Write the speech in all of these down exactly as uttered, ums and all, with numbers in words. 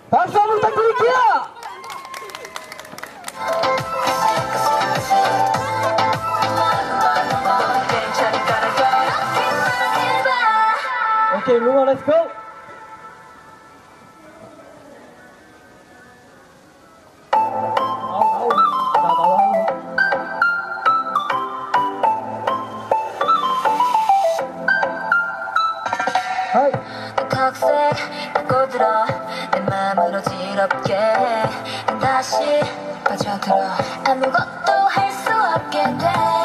박수 한번 부탁드릴게요. 오케이, 뭉어 렛츠고. 턱색 꼬들어 내 맘으로 지럽게 다시 빠져들어 아무것도 할 수 없게 돼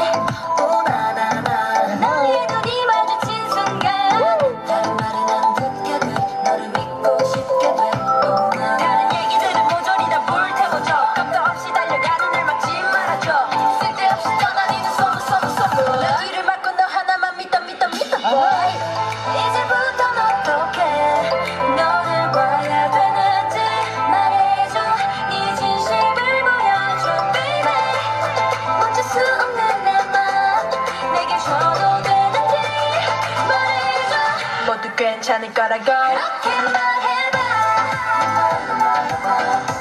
오나나나 너의 눈이 마주친 순간 다른 말은 안 듣게 돼 너를 믿고 싶게 돼 오나나 다른 얘기들은 모조리 다 불태워져 깜도 없이 달려가는 날 막지 말아줘 쓸데없이 떠다니는 소문 소문 소문 내 뒤를 막고 너 하나만 믿어 믿어 믿어 boy 이제부터 어떻게 너를 봐야 되는지 말해줘 네 진심을 보여줘 baby 멈출 수 없는 내 맘 내게 줘도 되는지 말해줘 모두 괜찮을 거라고 그렇게 말해봐